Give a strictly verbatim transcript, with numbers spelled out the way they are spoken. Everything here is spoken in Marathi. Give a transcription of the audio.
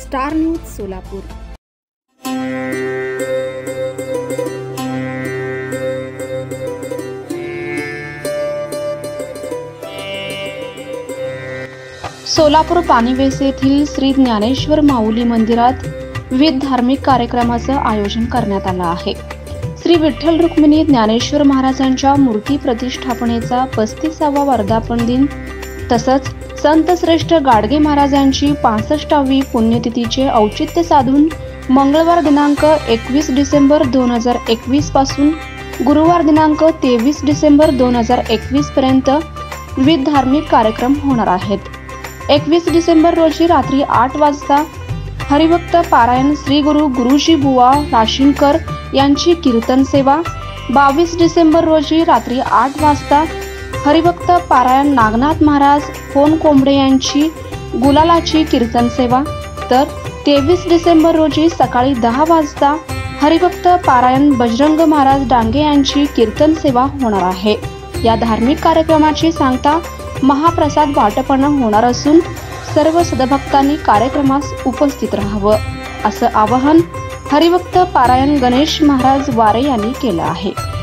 Star news Solapur. सोलापूर पाणीवेस येथील श्री ज्ञानेश्वर माऊली मंदिरात विविध धार्मिक कार्यक्रमाचं आयोजन करण्यात आलं आहे। श्री विठ्ठल रुक्मिणी ज्ञानेश्वर महाराजांच्या मूर्ती प्रतिष्ठापनेचा पस्तीसावा वर्धापन दिन तसंच संत श्रेष्ठ गाडगे महाराजांची पासष्टावी पुण्यतिथीचे औचित्य साधून मंगळवार दिनांक एकवीस डिसेंबर दोन हजार एकवीस पासून गुरुवार दिनांक तेवीस डिसेंबर दोन हजार एकवीस पर्यंत विविध धार्मिक कार्यक्रम होणार आहेत। एकवीस डिसेंबर रोजी रात्री आठ वाजता हरिभक्त पारायण श्री गुरु गुरुजी बुवा राशीनकर यांची कीर्तन सेवा, बावीस डिसेंबर रोजी रात्री आठ वाजता हरिभक्त पारायण नागनाथ महाराज फोन कोंबडे यांची गुलालाची कीर्तन सेवा, तर तेवीस डिसेंबर रोजी सकाळी दहा वाजता हरिभक्त पारायण बजरंग महाराज डांगे यांची कीर्तन सेवा होणार आहे। या धार्मिक कार्यक्रमाची सांगता महाप्रसाद वाटपनं होणार असून सर्व सदभक्तांनी कार्यक्रमास उपस्थित राहावं असं आवाहन हरिभक्त पारायण गणेश महाराज वारे यांनी केलं आहे।